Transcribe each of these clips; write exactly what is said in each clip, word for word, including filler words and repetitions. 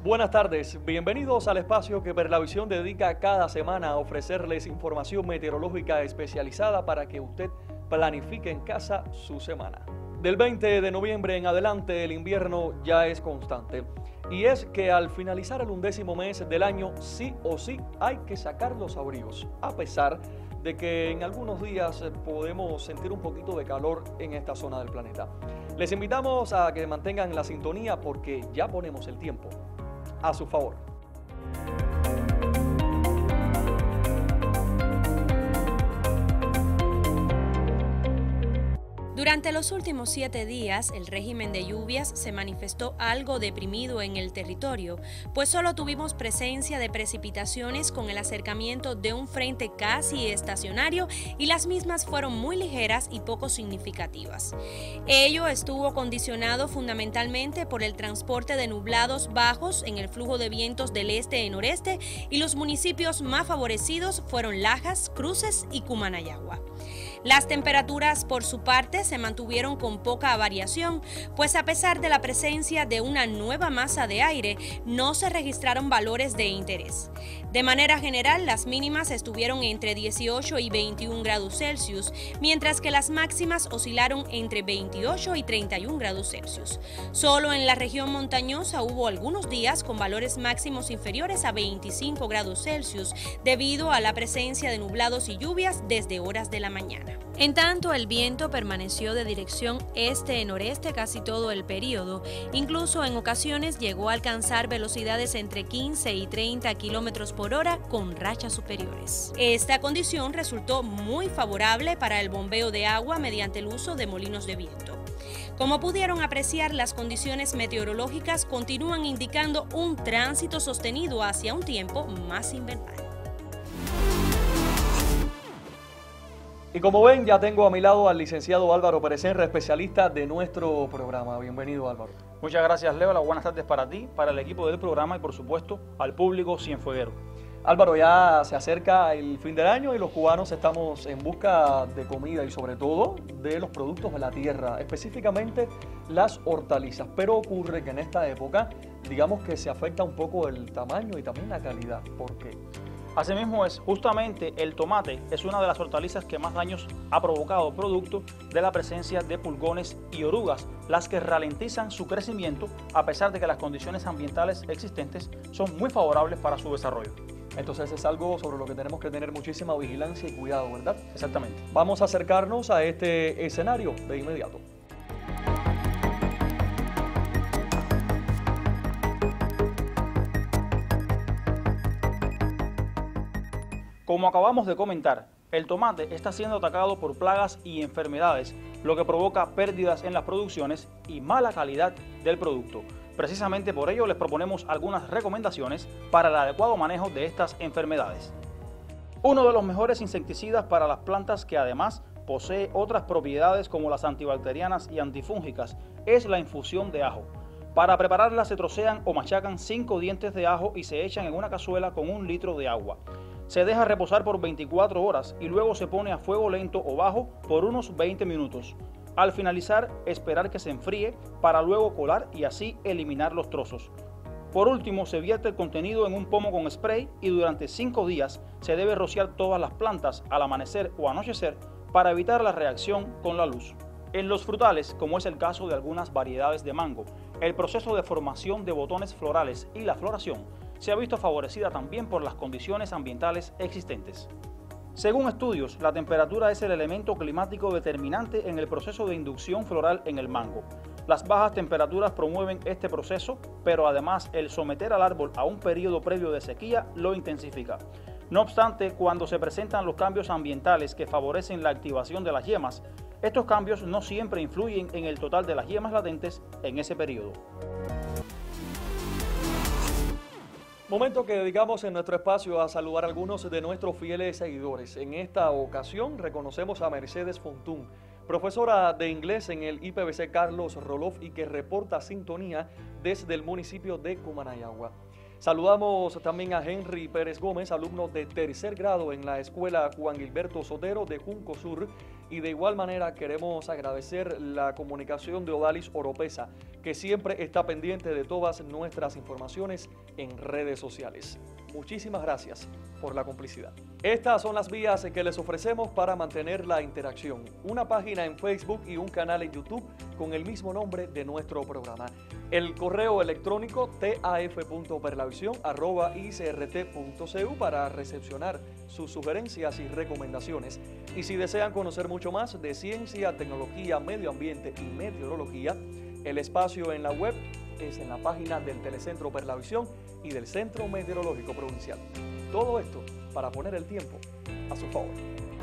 Buenas tardes, bienvenidos al espacio que Perlavisión dedica cada semana a ofrecerles información meteorológica especializada para que usted planifique en casa su semana. Del veinte de noviembre en adelante el invierno ya es constante y es que al finalizar el undécimo mes del año sí o sí hay que sacar los abrigos, a pesar de que en algunos días podemos sentir un poquito de calor en esta zona del planeta. Les invitamos a que mantengan la sintonía porque ya ponemos el tiempo a su favor. Durante los últimos siete días, el régimen de lluvias se manifestó algo deprimido en el territorio, pues solo tuvimos presencia de precipitaciones con el acercamiento de un frente casi estacionario y las mismas fueron muy ligeras y poco significativas. Ello estuvo condicionado fundamentalmente por el transporte de nublados bajos en el flujo de vientos del este y noreste, y los municipios más favorecidos fueron Lajas, Cruces y Cumanayagua. Las temperaturas, por su parte, se mantuvieron con poca variación, pues a pesar de la presencia de una nueva masa de aire, no se registraron valores de interés. De manera general, las mínimas estuvieron entre dieciocho y veintiún grados Celsius, mientras que las máximas oscilaron entre veintiocho y treinta y un grados Celsius. Solo en la región montañosa hubo algunos días con valores máximos inferiores a veinticinco grados Celsius, debido a la presencia de nublados y lluvias desde horas de la mañana. En tanto, el viento permaneció de dirección este-noreste casi todo el periodo. Incluso en ocasiones llegó a alcanzar velocidades entre quince y treinta kilómetros por hora con rachas superiores. Esta condición resultó muy favorable para el bombeo de agua mediante el uso de molinos de viento. Como pudieron apreciar, las condiciones meteorológicas continúan indicando un tránsito sostenido hacia un tiempo más invernal. Y como ven, ya tengo a mi lado al licenciado Álvaro Pérez Enra, especialista de nuestro programa. Bienvenido, Álvaro. Muchas gracias, Leo. Las buenas tardes para ti, para el equipo del programa y, por supuesto, al público cienfueguero. Álvaro, ya se acerca el fin del año y los cubanos estamos en busca de comida y, sobre todo, de los productos de la tierra, específicamente las hortalizas. Pero ocurre que en esta época, digamos que se afecta un poco el tamaño y también la calidad. ¿Por qué? Asimismo es, justamente el tomate es una de las hortalizas que más daños ha provocado producto de la presencia de pulgones y orugas, las que ralentizan su crecimiento a pesar de que las condiciones ambientales existentes son muy favorables para su desarrollo. Entonces es algo sobre lo que tenemos que tener muchísima vigilancia y cuidado, ¿verdad? Exactamente. Vamos a acercarnos a este escenario de inmediato. Como acabamos de comentar, el tomate está siendo atacado por plagas y enfermedades, lo que provoca pérdidas en las producciones y mala calidad del producto. Precisamente por ello les proponemos algunas recomendaciones para el adecuado manejo de estas enfermedades. Uno de los mejores insecticidas para las plantas, que además posee otras propiedades como las antibacterianas y antifúngicas, es la infusión de ajo. Para prepararla se trocean o machacan cinco dientes de ajo y se echan en una cazuela con un litro de agua. Se deja reposar por veinticuatro horas y luego se pone a fuego lento o bajo por unos veinte minutos. Al finalizar, esperar que se enfríe para luego colar y así eliminar los trozos. Por último, se vierte el contenido en un pomo con spray y durante cinco días se debe rociar todas las plantas al amanecer o anochecer para evitar la reacción con la luz. En los frutales, como es el caso de algunas variedades de mango, el proceso de formación de botones florales y la floración se ha visto favorecida también por las condiciones ambientales existentes. Según estudios, la temperatura es el elemento climático determinante en el proceso de inducción floral en el mango. Las bajas temperaturas promueven este proceso, pero además el someter al árbol a un periodo previo de sequía lo intensifica. No obstante, cuando se presentan los cambios ambientales que favorecen la activación de las yemas, estos cambios no siempre influyen en el total de las yemas latentes en ese periodo. Momento que dedicamos en nuestro espacio a saludar a algunos de nuestros fieles seguidores. En esta ocasión reconocemos a Mercedes Fontún, profesora de inglés en el I P B C Carlos Roloff y que reporta sintonía desde el municipio de Cumanayagua. Saludamos también a Henry Pérez Gómez, alumno de tercer grado en la Escuela Juan Gilberto Sotero de Junco Sur, Y de igual manera queremos agradecer la comunicación de Odalis Oropesa, que siempre está pendiente de todas nuestras informaciones en redes sociales. Muchísimas gracias por la complicidad. Estas son las vías que les ofrecemos para mantener la interacción. Una página en Facebook y un canal en YouTube con el mismo nombre de nuestro programa. El correo electrónico taf punto perlavisión arroba i c r t punto c u para recepcionar sus sugerencias y recomendaciones. Y si desean conocer mucho más de ciencia, tecnología, medio ambiente y meteorología, el espacio en la web es en la página del Telecentro Perlavisión y del Centro Meteorológico Provincial. Todo esto para poner el tiempo a su favor.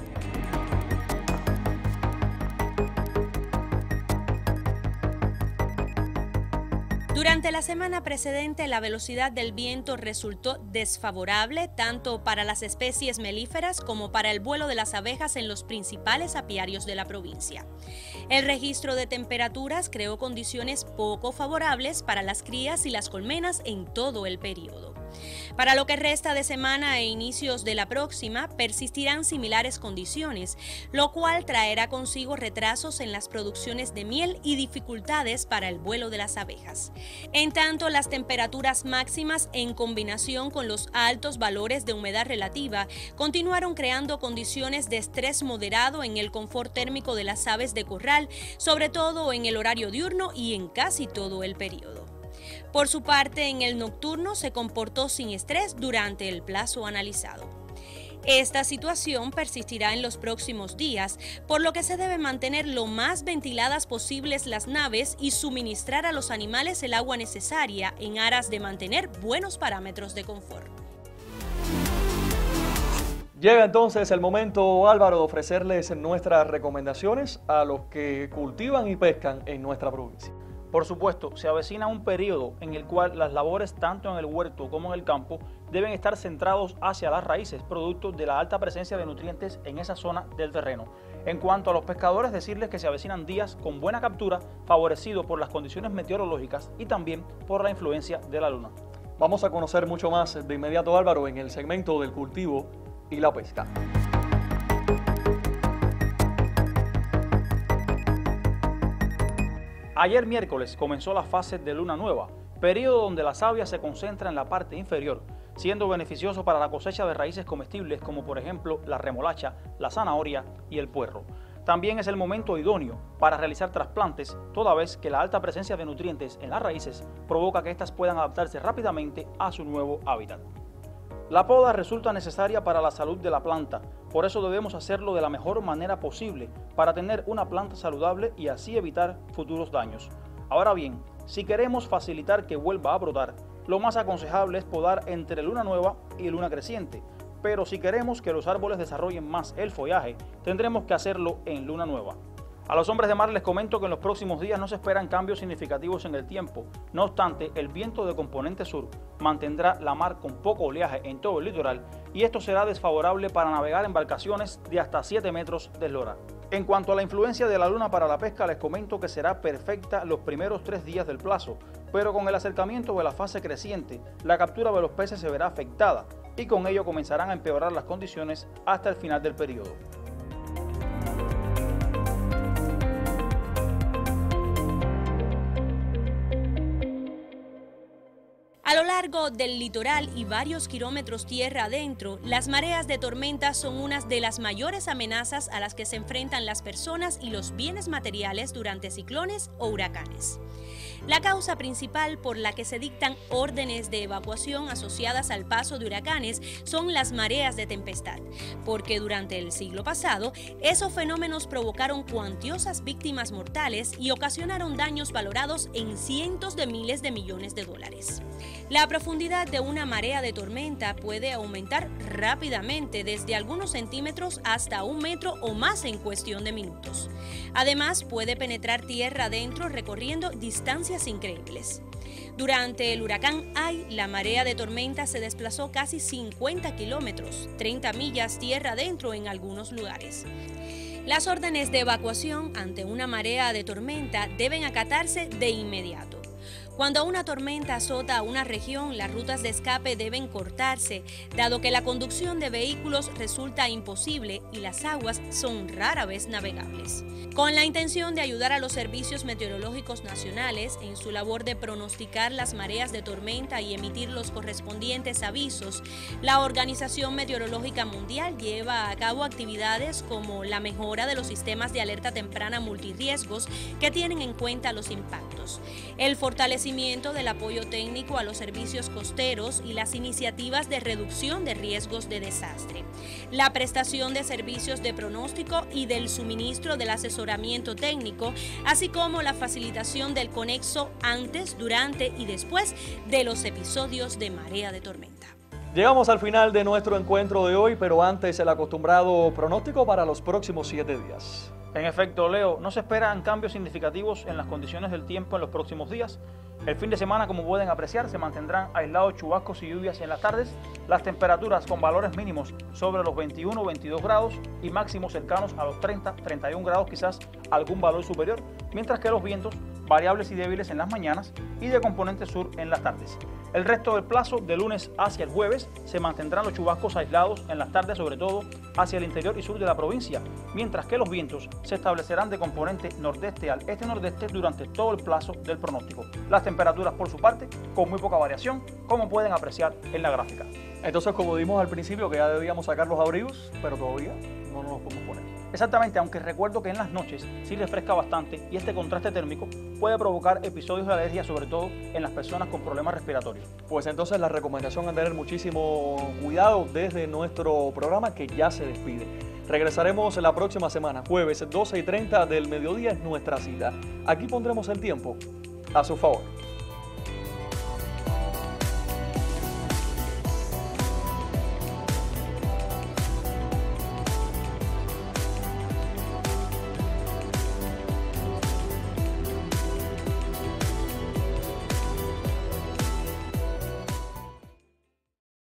Durante la semana precedente, la velocidad del viento resultó desfavorable tanto para las especies melíferas como para el vuelo de las abejas en los principales apiarios de la provincia. El registro de temperaturas creó condiciones poco favorables para las crías y las colmenas en todo el periodo. Para lo que resta de semana e inicios de la próxima, persistirán similares condiciones, lo cual traerá consigo retrasos en las producciones de miel y dificultades para el vuelo de las abejas. En tanto, las temperaturas máximas, en combinación con los altos valores de humedad relativa, continuaron creando condiciones de estrés moderado en el confort térmico de las aves de corral, sobre todo en el horario diurno y en casi todo el periodo. Por su parte, en el nocturno se comportó sin estrés durante el plazo analizado. Esta situación persistirá en los próximos días, por lo que se debe mantener lo más ventiladas posibles las naves y suministrar a los animales el agua necesaria en aras de mantener buenos parámetros de confort. Llega entonces el momento, Álvaro, de ofrecerles nuestras recomendaciones a los que cultivan y pescan en nuestra provincia. Por supuesto, se avecina un periodo en el cual las labores tanto en el huerto como en el campo deben estar centrados hacia las raíces, producto de la alta presencia de nutrientes en esa zona del terreno. En cuanto a los pescadores, decirles que se avecinan días con buena captura, favorecido por las condiciones meteorológicas y también por la influencia de la luna. Vamos a conocer mucho más de inmediato, Álvaro, en el segmento del cultivo y la pesca. Ayer miércoles comenzó la fase de luna nueva, periodo donde la savia se concentra en la parte inferior, siendo beneficioso para la cosecha de raíces comestibles como por ejemplo la remolacha, la zanahoria y el puerro. También es el momento idóneo para realizar trasplantes, toda vez que la alta presencia de nutrientes en las raíces provoca que éstas puedan adaptarse rápidamente a su nuevo hábitat. La poda resulta necesaria para la salud de la planta, por eso debemos hacerlo de la mejor manera posible para tener una planta saludable y así evitar futuros daños. Ahora bien, si queremos facilitar que vuelva a brotar, lo más aconsejable es podar entre luna nueva y luna creciente, pero si queremos que los árboles desarrollen más el follaje, tendremos que hacerlo en luna nueva. A los hombres de mar les comento que en los próximos días no se esperan cambios significativos en el tiempo. No obstante, el viento de componente sur mantendrá la mar con poco oleaje en todo el litoral y esto será desfavorable para navegar embarcaciones de hasta siete metros de eslora. En cuanto a la influencia de la luna para la pesca, les comento que será perfecta los primeros tres días del plazo, pero con el acercamiento de la fase creciente, la captura de los peces se verá afectada y con ello comenzarán a empeorar las condiciones hasta el final del periodo. A lo largo del litoral y varios kilómetros tierra adentro, las mareas de tormenta son unas de las mayores amenazas a las que se enfrentan las personas y los bienes materiales durante ciclones o huracanes. La causa principal por la que se dictan órdenes de evacuación asociadas al paso de huracanes son las mareas de tempestad, porque durante el siglo pasado, esos fenómenos provocaron cuantiosas víctimas mortales y ocasionaron daños valorados en cientos de miles de millones de dólares. La profundidad de una marea de tormenta puede aumentar rápidamente desde algunos centímetros hasta un metro o más en cuestión de minutos. Además, puede penetrar tierra adentro recorriendo distancias increíbles. Durante el huracán Ai, la marea de tormenta se desplazó casi cincuenta kilómetros, treinta millas tierra adentro en algunos lugares. Las órdenes de evacuación ante una marea de tormenta deben acatarse de inmediato. Cuando una tormenta azota a una región, las rutas de escape deben cortarse, dado que la conducción de vehículos resulta imposible y las aguas son rara vez navegables. Con la intención de ayudar a los servicios meteorológicos nacionales en su labor de pronosticar las mareas de tormenta y emitir los correspondientes avisos, la Organización Meteorológica Mundial lleva a cabo actividades como la mejora de los sistemas de alerta temprana multirriesgos que tienen en cuenta los impactos, el fortalecimiento del apoyo técnico a los servicios costeros y las iniciativas de reducción de riesgos de desastre, la prestación de servicios de pronóstico y del suministro del asesoramiento técnico, así como la facilitación del conexo antes, durante y después de los episodios de marea de tormenta. Llegamos al final de nuestro encuentro de hoy, pero antes el acostumbrado pronóstico para los próximos siete días. En efecto, Leo, no se esperan cambios significativos en las condiciones del tiempo en los próximos días. El fin de semana, como pueden apreciar, se mantendrán aislados chubascos y lluvias en las tardes, las temperaturas con valores mínimos sobre los veintiuno o veintidós grados y máximos cercanos a los treinta, treinta y un grados, quizás algún valor superior, mientras que los vientos variables y débiles en las mañanas y de componente sur en las tardes. El resto del plazo, de lunes hacia el jueves, se mantendrán los chubascos aislados en las tardes, sobre todo hacia el interior y sur de la provincia, mientras que los vientos se establecerán de componente nordeste al este-nordeste durante todo el plazo del pronóstico. Las temperaturas, por su parte, con muy poca variación, como pueden apreciar en la gráfica. Entonces, como dimos al principio que ya debíamos sacar los abrigos, pero todavía no nos los podemos poner. Exactamente, aunque recuerdo que en las noches sí refresca bastante y este contraste térmico puede provocar episodios de alergia, sobre todo en las personas con problemas respiratorios. Pues entonces la recomendación es tener muchísimo cuidado desde nuestro programa, que ya se despide. Regresaremos la próxima semana, jueves doce y treinta del mediodía es nuestra cita. Aquí pondremos el tiempo a su favor.